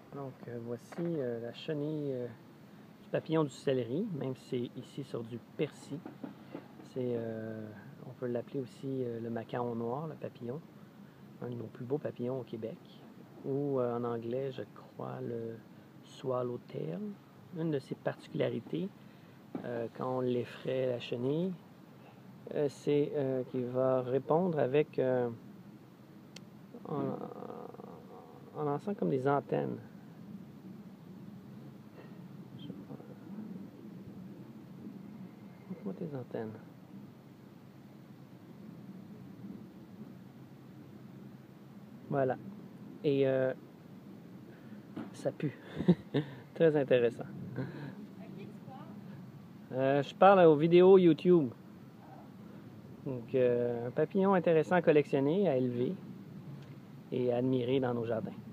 Donc voici la chenille du papillon du céleri, même si c'est ici sur du persil. On peut l'appeler aussi le macaron noir, le papillon, un de nos plus beaux papillons au Québec, ou en anglais, je crois, le swallowtail. Une de ses particularités, quand on l'effraie la chenille, c'est qu'il va répondre avec en lançant comme des antennes. Montre-moi tes antennes. Voilà. Et ça pue. Très intéressant. Je parle aux vidéos YouTube. Donc, un papillon intéressant à collectionner, à élever et à admirer dans nos jardins.